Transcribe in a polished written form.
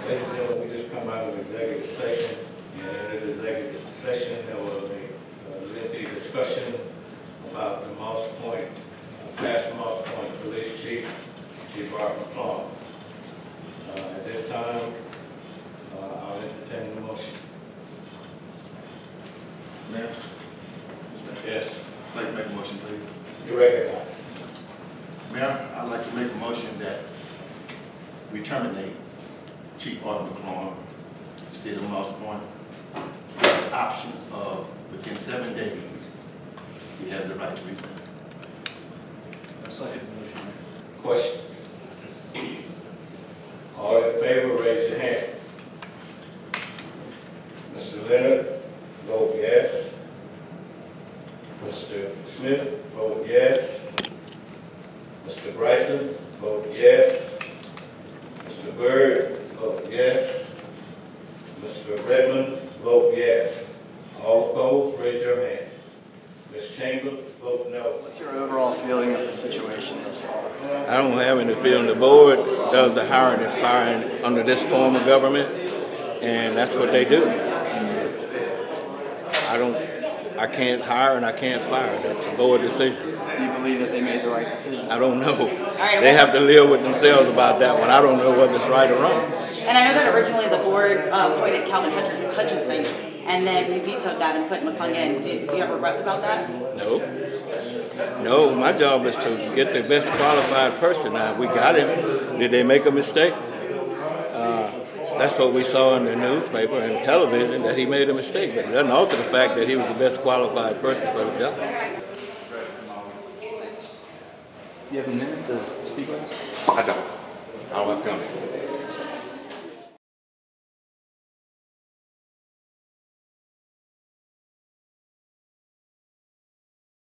Ladies and gentlemen, we just come out of executive session, and in the executive session, there was a lengthy discussion about the Moss Point, past Moss Point Police Chief, Chief Art McClung. At this time, I'll entertain the motion. Mayor? Yes. I'd like to make a motion, please. You recognize. Mayor, I'd like to make a motion that we terminate Chief Art McClung, State of Moss Point, with the option of within 7 days, he has the right to resign. I second the motion. Questions? All in favor, raise your hand. Mr. Leonard, vote yes. Mr. Smith, vote yes. Mr. Bryson, vote yes. Mr. Byrd, vote yes. Mr. Redmond, vote yes. All opposed, raise your hand. Ms. Chambers, vote no. What's your overall feeling of the situation thus far? I don't have any feeling. The board does the hiring and firing under this form of government, and that's what they do. I can't hire and I can't fire. That's a board decision. Do you believe that they made the right decision? I don't know. They have to live with themselves about that one. I don't know whether it's right or wrong. And I know that originally the board appointed Calvin Hutchinson, and then you vetoed that and put McClung in. Do you have regrets about that? No. No, my job is to get the best qualified person. Now, we got him. Did they make a mistake? That's what we saw in the newspaper and television, that he made a mistake. But it doesn't alter the fact that he was the best qualified person for the job. Do you have a minute to speak with us? I don't have comment.